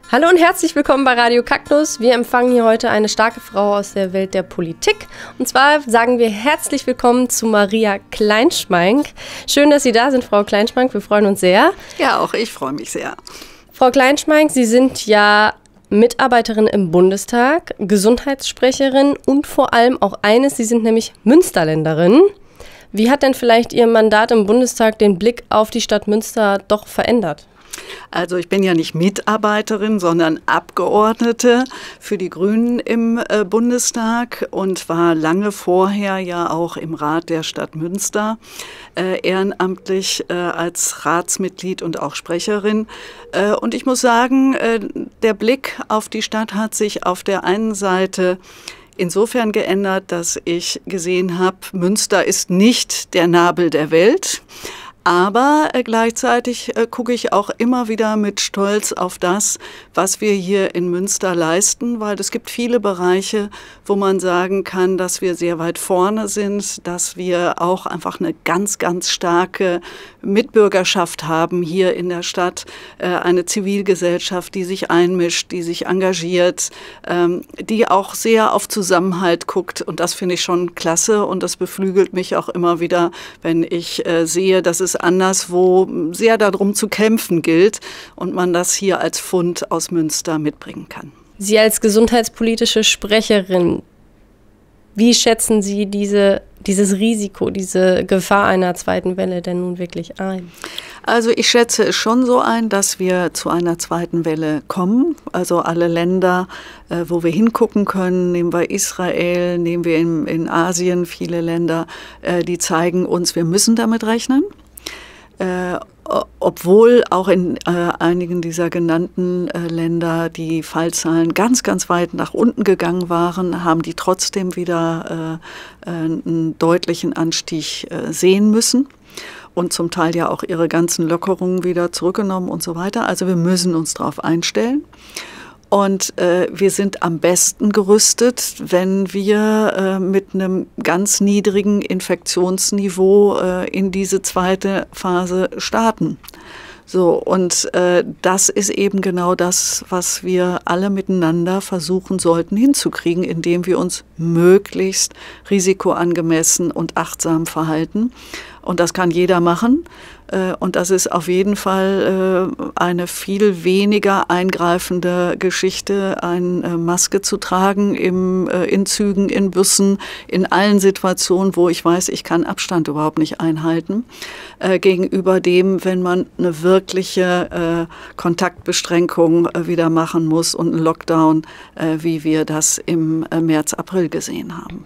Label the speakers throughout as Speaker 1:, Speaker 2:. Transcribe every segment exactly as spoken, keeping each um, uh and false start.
Speaker 1: Hallo und herzlich willkommen bei Radio Kaktus. Wir empfangen hier heute eine starke Frau aus der Welt der Politik. Und zwar sagen wir herzlich willkommen zu Maria Kleinschmeink. Schön, dass Sie da sind, Frau Kleinschmeink. Wir freuen uns sehr.
Speaker 2: Ja, auch ich freue mich sehr.
Speaker 1: Frau Kleinschmeink, Sie sind ja Mitarbeiterin im Bundestag, Gesundheitssprecherin und vor allem auch eines, Sie sind nämlich Münsterländerin. Wie hat denn vielleicht Ihr Mandat im Bundestag den Blick auf die Stadt Münster doch verändert?
Speaker 2: Also ich bin ja nicht Mitarbeiterin, sondern Abgeordnete für die Grünen im äh, Bundestag und war lange vorher ja auch im Rat der Stadt Münster äh, ehrenamtlich äh, als Ratsmitglied und auch Sprecherin. Äh, und ich muss sagen, äh, der Blick auf die Stadt hat sich auf der einen Seite insofern geändert, dass ich gesehen habe, Münster ist nicht der Nabel der Welt. Aber äh, gleichzeitig äh, gucke ich auch immer wieder mit Stolz auf das, was wir hier in Münster leisten, weil es gibt viele Bereiche, wo man sagen kann, dass wir sehr weit vorne sind, dass wir auch einfach eine ganz, ganz starke Mitbürgerschaft haben hier in der Stadt, äh, eine Zivilgesellschaft, die sich einmischt, die sich engagiert, ähm, die auch sehr auf Zusammenhalt guckt. Und das finde ich schon klasse und das beflügelt mich auch immer wieder, wenn ich äh, sehe, dass es anderswo sehr darum zu kämpfen gilt und man das hier als Fund aus Münster mitbringen kann.
Speaker 1: Sie als gesundheitspolitische Sprecherin, wie schätzen Sie diese, dieses Risiko, diese Gefahr einer zweiten Welle denn nun wirklich ein?
Speaker 2: Also ich schätze es schon so ein, dass wir zu einer zweiten Welle kommen. Also alle Länder, äh, wo wir hingucken können, nehmen wir Israel, nehmen wir in, in Asien viele Länder, äh, die zeigen uns, wir müssen damit rechnen. Äh, obwohl auch in äh, einigen dieser genannten äh, Länder die Fallzahlen ganz, ganz weit nach unten gegangen waren, haben die trotzdem wieder äh, äh, einen deutlichen Anstieg äh, sehen müssen und zum Teil ja auch ihre ganzen Lockerungen wieder zurückgenommen und so weiter. Also wir müssen uns darauf einstellen. Und äh, wir sind am besten gerüstet, wenn wir äh, mit einem ganz niedrigen Infektionsniveau äh, in diese zweite Phase starten. So, und äh, das ist eben genau das, was wir alle miteinander versuchen sollten hinzukriegen, indem wir uns möglichst risikoangemessen und achtsam verhalten. Und das kann jeder machen. Und das ist auf jeden Fall eine viel weniger eingreifende Geschichte, eine Maske zu tragen im, in Zügen, in Bussen, in allen Situationen, wo ich weiß, ich kann Abstand überhaupt nicht einhalten, gegenüber dem, wenn man eine wirkliche Kontaktbeschränkung wieder machen muss und einen Lockdown, wie wir das im März, April gesehen haben.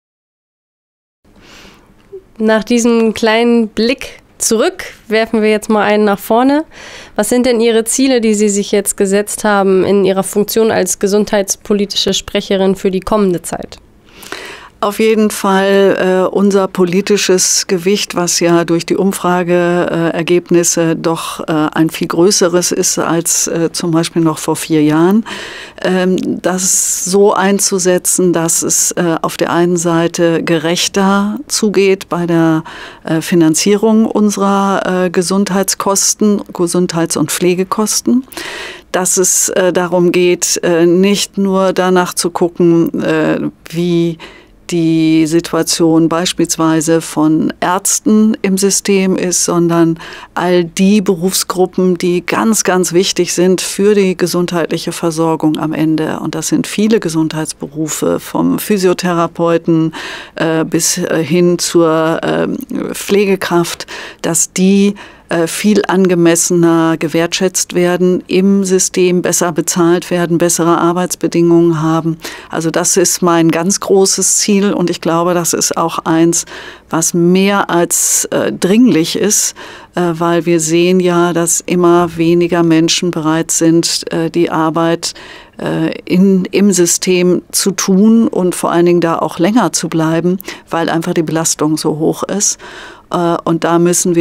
Speaker 1: Nach diesem kleinen Blick zurück werfen wir jetzt mal einen nach vorne. Was sind denn Ihre Ziele, die Sie sich jetzt gesetzt haben in Ihrer Funktion als gesundheitspolitische Sprecherin für die kommende Zeit?
Speaker 2: Auf jeden Fall äh, unser politisches Gewicht, was ja durch die Umfrageergebnisse äh, doch äh, ein viel größeres ist als äh, zum Beispiel noch vor vier Jahren, ähm, das so einzusetzen, dass es äh, auf der einen Seite gerechter zugeht bei der äh, Finanzierung unserer äh, Gesundheitskosten, Gesundheits- und Pflegekosten. Dass es äh, darum geht, äh, nicht nur danach zu gucken, äh, wie die Situation beispielsweise von Ärzten im System ist, sondern all die Berufsgruppen, die ganz, ganz wichtig sind für die gesundheitliche Versorgung am Ende. Und das sind viele Gesundheitsberufe, vom Physiotherapeuten äh, bis hin zur äh, Pflegekraft, dass die viel angemessener gewertschätzt werden, im System besser bezahlt werden, bessere Arbeitsbedingungen haben. Also das ist mein ganz großes Ziel und ich glaube, das ist auch eins, was mehr als äh, dringlich ist, äh, weil wir sehen ja, dass immer weniger Menschen bereit sind, äh, die Arbeit äh, in, im System zu tun und vor allen Dingen da auch länger zu bleiben, weil einfach die Belastung so hoch ist. Und da müssen wir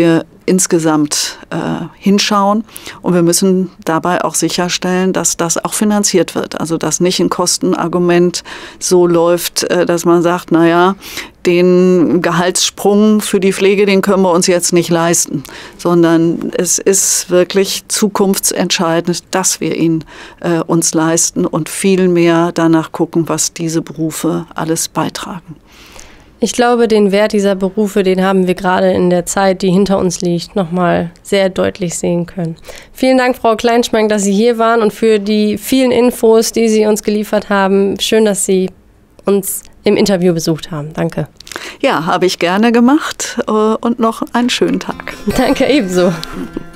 Speaker 2: insgesamt äh, hinschauen. Und wir müssen dabei auch sicherstellen, dass das auch finanziert wird. Also dass nicht ein Kostenargument so läuft, äh, dass man sagt, naja, den Gehaltssprung für die Pflege, den können wir uns jetzt nicht leisten, sondern es ist wirklich zukunftsentscheidend, dass wir ihn äh, uns leisten und viel mehr danach gucken, was diese Berufe alles beitragen.
Speaker 1: Ich glaube, den Wert dieser Berufe, den haben wir gerade in der Zeit, die hinter uns liegt, nochmal sehr deutlich sehen können. Vielen Dank, Frau Kleinschmeink, dass Sie hier waren und für die vielen Infos, die Sie uns geliefert haben. Schön, dass Sie uns im Interview besucht haben. Danke.
Speaker 2: Ja, habe ich gerne gemacht und noch einen schönen Tag.
Speaker 1: Danke, ebenso.